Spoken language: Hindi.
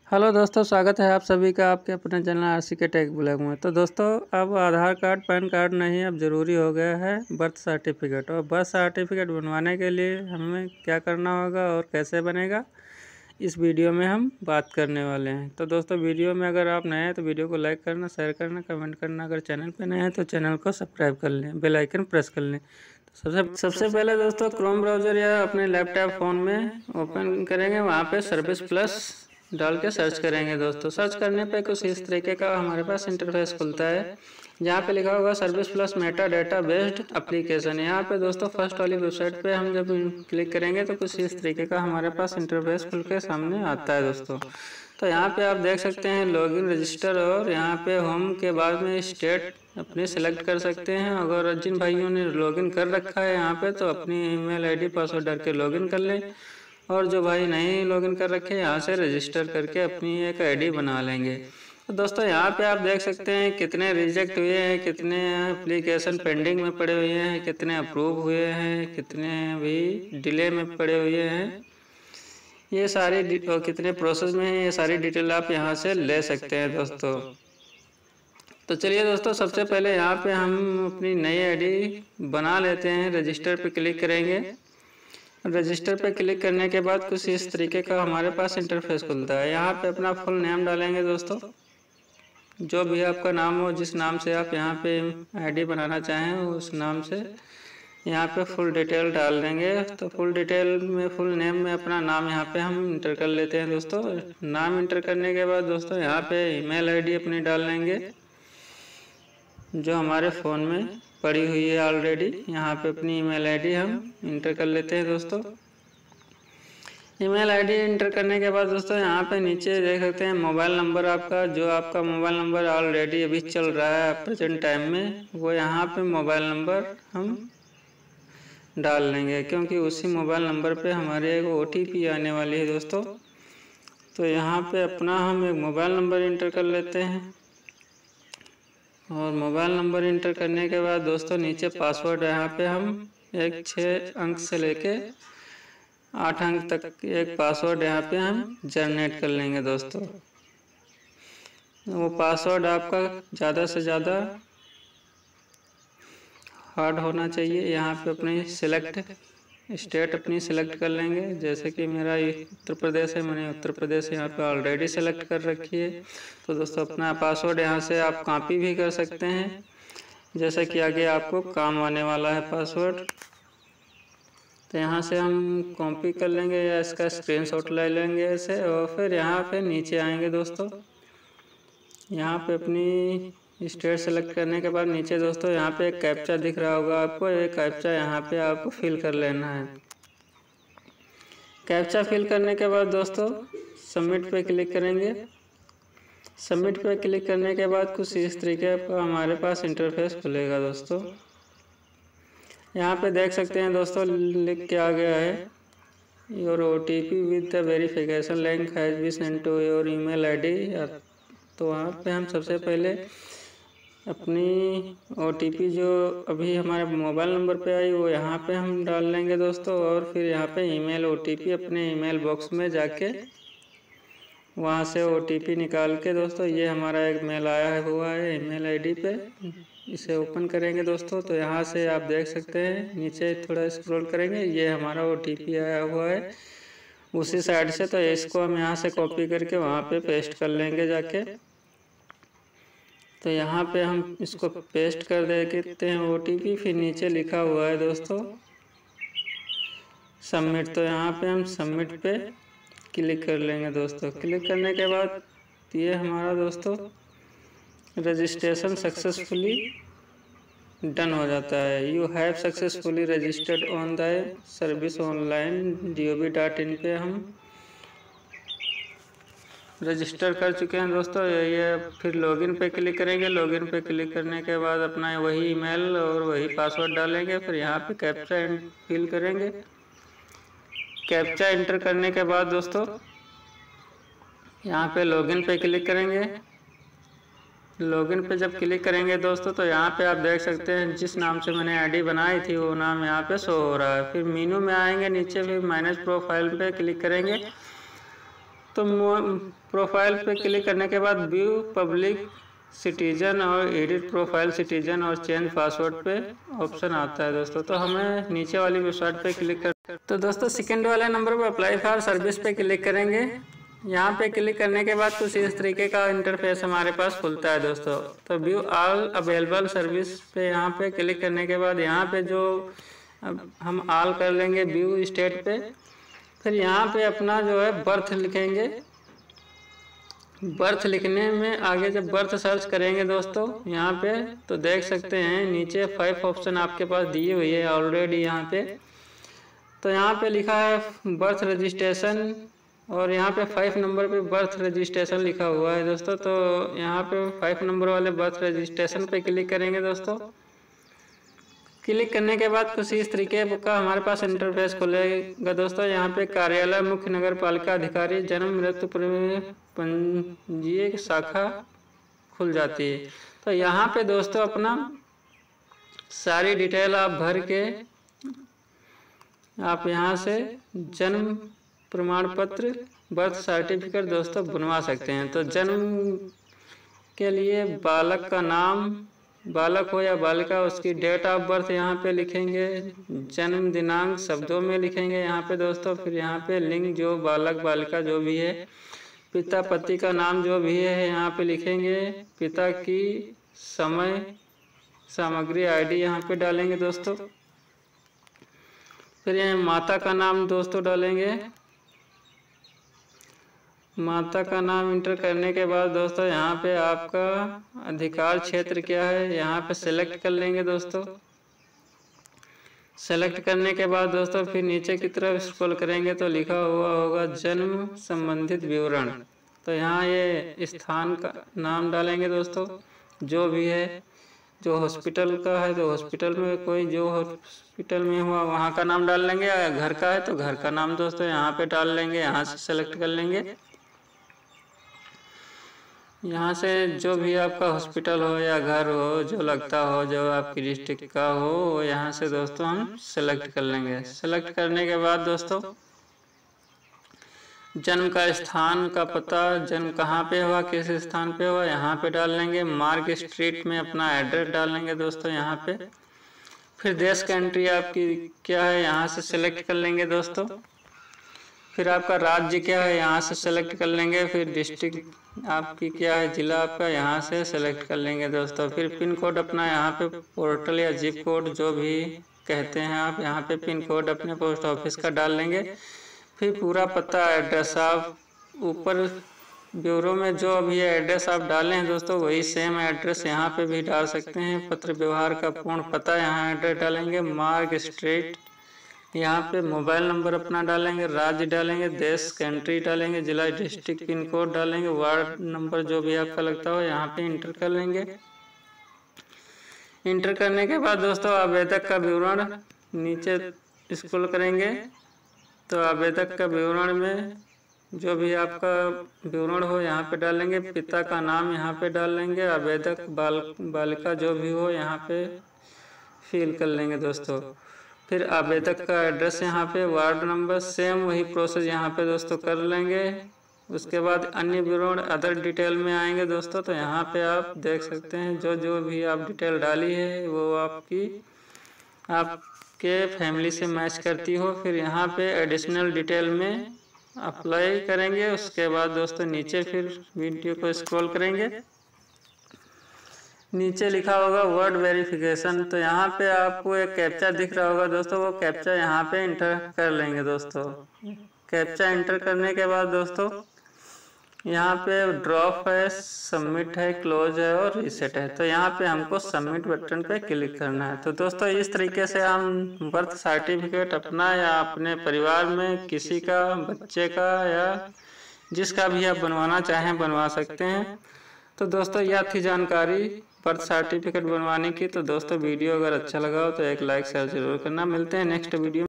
हेलो दोस्तों, स्वागत है आप सभी का आपके अपने चैनल आरसी के टेक ब्लॉग में। तो दोस्तों, अब आधार कार्ड पैन कार्ड नहीं अब ज़रूरी हो गया है बर्थ सर्टिफिकेट। और बर्थ सर्टिफिकेट बनवाने के लिए हमें क्या करना होगा और कैसे बनेगा, इस वीडियो में हम बात करने वाले हैं। तो दोस्तों, वीडियो में अगर आप नए हैं तो वीडियो को लाइक करना, शेयर करना, कमेंट करना। अगर चैनल पर नए हैं तो चैनल को सब्सक्राइब कर लें, बेल आइकन प्रेस कर लें। तो सबसे पहले दोस्तों, क्रोम ब्राउज़र या अपने लैपटॉप फ़ोन में ओपन करेंगे, वहाँ पे सर्विस प्लस डाल के सर्च करेंगे। दोस्तों, सर्च करने पे कुछ इस तरीके का हमारे पास इंटरफेस खुलता है, जहाँ पे लिखा होगा service plus meta data based application. यहाँ पे दोस्तों फर्स्ट वाली वेबसाइट पे हम जब क्लिक करेंगे तो कुछ इस तरीके का हमारे पास इंटरफेस खुल के सामने आता है। दोस्तों, तो यहाँ पे आप देख सकते हैं लॉगिन रजिस्टर, और यहाँ पे होम के बाद में स्टेट अपने सेलेक्ट कर सकते हैं। अगर जिन भाइयों ने लॉगिन कर रखा है यहाँ पे तो अपनी ईमेल आईडी पासवर्ड डाल के लॉगिन कर लें, और जो भाई नहीं लॉगिन कर रखे हैं यहाँ से रजिस्टर करके अपनी एक आईडी बना लेंगे। तो दोस्तों, यहाँ पे आप देख सकते हैं कितने रिजेक्ट हुए हैं, कितने एप्लीकेशन पेंडिंग में पड़े हुए हैं, कितने अप्रूव हुए हैं, कितने भी डिले में पड़े हुए हैं, ये सारी और कितने प्रोसेस में है, ये सारी डिटेल आप यहाँ से ले सकते हैं। दोस्तों, तो चलिए दोस्तों, सबसे पहले यहाँ पे हम अपनी नई आईडी बना लेते हैं। रजिस्टर पे क्लिक करेंगे। रजिस्टर पे क्लिक करने के बाद कुछ इस तरीके का हमारे पास इंटरफेस खुलता है। यहाँ पे अपना फुल नेम डालेंगे। दोस्तों, जो भी आपका नाम हो, जिस नाम से आप यहाँ पे आईडी बनाना चाहें उस नाम से यहाँ पे फुल डिटेल डाल देंगे। तो फुल डिटेल में फुल नेम में अपना नाम यहाँ पे हम इंटर कर लेते हैं। दोस्तों, नाम इंटर करने के बाद दोस्तों यहाँ पे ईमेल आईडी अपनी डाल लेंगे, जो हमारे फ़ोन में पड़ी हुई है ऑलरेडी। यहाँ पे अपनी ईमेल आईडी हम इंटर कर लेते हैं। दोस्तों, ईमेल आईडी इंटर करने के बाद दोस्तों यहाँ पे नीचे देख सकते हैं मोबाइल नंबर आपका, जो आपका मोबाइल नंबर ऑलरेडी अभी चल रहा है प्रेजेंट टाइम में, वो यहाँ पे मोबाइल नंबर हम डाल लेंगे, क्योंकि उसी मोबाइल नंबर पे हमारे एक OTP आने वाली है। दोस्तों, तो यहाँ पे अपना हम एक मोबाइल नंबर इंटर कर लेते हैं, और मोबाइल नंबर इंटर करने के बाद दोस्तों नीचे पासवर्ड यहाँ पे हम 6 अंक से लेके 8 अंक तक एक पासवर्ड यहाँ पे हम जनरेट कर लेंगे। दोस्तों, वो पासवर्ड आपका ज़्यादा से ज़्यादा हार्ड होना चाहिए। यहाँ पे अपनी सिलेक्ट स्टेट अपनी सिलेक्ट कर लेंगे। जैसे कि मेरा उत्तर प्रदेश है, मैंने उत्तर प्रदेश यहाँ पे ऑलरेडी सेलेक्ट कर रखी है। तो दोस्तों, अपना पासवर्ड यहाँ से आप कॉपी भी कर सकते हैं, जैसे कि आगे आपको काम आने वाला है पासवर्ड। तो यहाँ से हम कॉपी कर लेंगे या इसका स्क्रीनशॉट ले लेंगे ऐसे, और फिर यहाँ पे नीचे आएंगे। दोस्तों, यहाँ पे अपनी स्टेट सेलेक्ट करने के बाद नीचे दोस्तों यहाँ पे एक कैप्चा दिख रहा होगा आपको, एक कैप्चा यहाँ पे आपको फिल कर लेना है। कैप्चा फिल करने के बाद दोस्तों सबमिट पे क्लिक करेंगे। सबमिट पे क्लिक करने के बाद कुछ इस तरीके का हमारे पास इंटरफेस खुलेगा। दोस्तों, यहाँ पे देख सकते हैं दोस्तों लिख के आ गया है, your OTP with the verification link has been sent to your email ID. तो वहाँ पे हम सबसे पहले अपनी OTP जो अभी हमारे मोबाइल नंबर पे आई वो यहाँ पे हम डाल लेंगे। दोस्तों, और फिर यहाँ पे ईमेल OTP अपने ईमेल बॉक्स में जाके वहाँ से OTP निकाल के दोस्तों ये हमारा एक मेल आया हुआ है ईमेल आईडी पे, इसे ओपन करेंगे। दोस्तों, तो यहाँ से आप देख सकते हैं नीचे थोड़ा स्क्रॉल करेंगे, ये हमारा OTP आया हुआ है उसी साइड से। तो इसको हम यहाँ से कॉपी करके वहाँ पे पेस्ट कर लेंगे जाके। तो यहाँ पे हम इसको पेस्ट कर देते हैं OTP, फिर नीचे लिखा हुआ है दोस्तों सबमिट। तो यहाँ पे हम सबमिट पे क्लिक कर लेंगे। दोस्तों, क्लिक करने के बाद ये हमारा दोस्तों रजिस्ट्रेशन सक्सेसफुली डन हो जाता है। You have successfully registered on the service online gov.in पे हम रजिस्टर कर चुके हैं। दोस्तों, ये फिर लॉगिन पे क्लिक करेंगे। लॉगिन पे क्लिक करने के बाद अपना वही ईमेल और वही पासवर्ड डालेंगे। फिर यहाँ पे कैप्चा फिल करेंगे। कैप्चा इंटर करने के बाद दोस्तों यहाँ पे लॉगिन पे क्लिक करेंगे। लॉगिन पे जब क्लिक करेंगे दोस्तों तो यहाँ पे आप देख सकते हैं जिस नाम से मैंने आईडी बनाई थी वो नाम यहाँ पे शो हो रहा है। फिर मेनू में आएंगे नीचे, फिर मैनेज प्रोफाइल पे क्लिक करेंगे। तो प्रोफाइल पे क्लिक करने के बाद व्यू पब्लिक सिटीजन और एडिट प्रोफाइल सिटीजन और चेंज पासवर्ड पे ऑप्शन आता है दोस्तों। तो हमें नीचे वाली वेबसाइट पे क्लिक कर, तो दोस्तों सेकंड वाले नंबर पर अप्लाई फॉर सर्विस पे क्लिक करेंगे। यहाँ पे क्लिक करने के बाद कुछ इस तरीके का इंटरफेस हमारे पास खुलता है दोस्तों। तो व्यू ऑल अवेलेबल सर्विस पे यहाँ पे क्लिक करने के बाद यहाँ पे जो हम ऑल कर लेंगे व्यू स्टेट पे। फिर यहाँ पे अपना जो है बर्थ लिखेंगे। बर्थ लिखने में आगे जब बर्थ सर्च करेंगे दोस्तों यहाँ पे तो देख सकते हैं नीचे 5 ऑप्शन आपके पास दिए हुई है ऑलरेडी यहाँ पे। तो यहाँ पे लिखा है बर्थ रजिस्ट्रेशन और यहाँ पे 5 नंबर पे बर्थ रजिस्ट्रेशन लिखा हुआ है दोस्तों। तो यहाँ पे 5 नंबर वाले बर्थ रजिस्ट्रेशन पे क्लिक करेंगे दोस्तों। क्लिक करने के बाद कुछ इस तरीके का हमारे पास इंटरफेस खुलेगा दोस्तों। यहाँ पे कार्यालय मुख्य नगर पालिका अधिकारी जन्म मृत्यु पंजीयक शाखा खुल जाती है। तो यहाँ पे दोस्तों अपना सारी डिटेल आप भर के आप यहाँ से जन्म प्रमाण पत्र बर्थ सर्टिफिकेट दोस्तों बनवा सकते हैं। तो जन्म के लिए बालक का नाम, बालक हो या बालिका उसकी डेट ऑफ बर्थ यहाँ पे लिखेंगे, जन्म दिनांक शब्दों में लिखेंगे यहाँ पे दोस्तों। फिर यहाँ पे लिंग जो बालक बालिका जो भी है, पिता पति का नाम जो भी है यहाँ पे लिखेंगे, पिता की समय सामग्री आईडी यहाँ पे डालेंगे दोस्तों। फिर यहाँ माता का नाम दोस्तों डालेंगे। माता का नाम इंटर करने के बाद दोस्तों यहाँ पे आपका अधिकार क्षेत्र क्या है यहाँ पे सेलेक्ट कर लेंगे दोस्तों। सेलेक्ट करने के बाद दोस्तों फिर नीचे की तरफ स्क्रॉल करेंगे तो लिखा हुआ होगा जन्म संबंधित विवरण। तो यहाँ ये स्थान का नाम डालेंगे दोस्तों जो भी है। जो हॉस्पिटल का है तो हॉस्पिटल में कोई जो हॉस्पिटल में हुआ वहाँ का नाम डाल लेंगे। अगर घर का है तो घर का नाम दोस्तों यहाँ पे डाल लेंगे, यहाँ से सेलेक्ट कर लेंगे। यहाँ से जो भी आपका हॉस्पिटल हो या घर हो जो लगता हो, जो आपकी डिस्ट्रिक्ट का हो, वो यहाँ से दोस्तों हम सेलेक्ट कर लेंगे। सेलेक्ट करने के बाद दोस्तों जन्म का स्थान का पता, जन्म कहाँ पे हुआ, किस स्थान पे हुआ यहाँ पे डाल लेंगे। मार्ग स्ट्रीट में अपना एड्रेस डाल लेंगे दोस्तों यहाँ पे। फिर देश कंट्री आपकी क्या है यहाँ से सेलेक्ट कर लेंगे दोस्तों। फिर आपका राज्य क्या है यहाँ से सेलेक्ट कर लेंगे। फिर डिस्ट्रिक्ट आपकी क्या है, जिला आपका यहाँ से सेलेक्ट कर लेंगे दोस्तों। फिर पिन कोड अपना यहाँ पे पोर्टल या जिप कोड जो भी कहते हैं आप यहाँ पे पिन कोड अपने पोस्ट ऑफिस का डाल लेंगे। फिर पूरा पता एड्रेस आप ऊपर ब्यूरो में जो अभी एड्रेस आप डाले हैं दोस्तों वही सेम एड्रेस यहाँ पे भी डाल सकते हैं। पत्र व्यवहार का पूर्ण पता यहाँ एड्रेस डालेंगे। मार्ग स्ट्रीट यहाँ पे मोबाइल नंबर अपना डालेंगे, राज्य डालेंगे, देश कंट्री डालेंगे, जिला डिस्ट्रिक्ट पिन कोड डालेंगे, वार्ड नंबर जो भी आपका लगता हो यहाँ पे इंटर कर लेंगे। इंटर करने के बाद दोस्तों आवेदक का विवरण नीचे स्क्रॉल करेंगे तो आवेदक का विवरण में जो भी आपका विवरण हो यहाँ पे डालेंगे। पिता का नाम यहाँ पे डाल लेंगे। आवेदक बालिका जो भी हो यहाँ पे फिल कर लेंगे दोस्तों। फिर आवेदक का एड्रेस यहाँ पे, वार्ड नंबर, सेम वही प्रोसेस यहाँ पे दोस्तों कर लेंगे। उसके बाद अन्य विवरण अदर डिटेल में आएंगे दोस्तों। तो यहाँ पे आप देख सकते हैं जो जो भी आप डिटेल डाली है वो आपके फैमिली से मैच करती हो। फिर यहाँ पे एडिशनल डिटेल में अप्लाई करेंगे। उसके बाद दोस्तों नीचे फिर वीडियो को स्क्रॉल करेंगे, नीचे लिखा होगा वर्ड वेरिफिकेशन। तो यहाँ पे आपको एक कैप्चा दिख रहा होगा दोस्तों, वो कैप्चा यहाँ पे इंटर कर लेंगे दोस्तों। कैप्चा इंटर करने के बाद दोस्तों यहाँ पे ड्रॉप है, सबमिट है, क्लोज है और रीसेट है। तो यहाँ पे हमको सबमिट बटन पे क्लिक करना है। तो दोस्तों इस तरीके से हम बर्थ सर्टिफिकेट अपना या अपने परिवार में किसी का, बच्चे का या जिसका भी आप बनवाना चाहें बनवा सकते हैं। तो दोस्तों यह थी जानकारी बर्थ सर्टिफिकेट बनवाने की। तो दोस्तों वीडियो अगर अच्छा लगा हो तो एक लाइक शेयर जरूर करना। मिलते हैं नेक्स्ट वीडियो।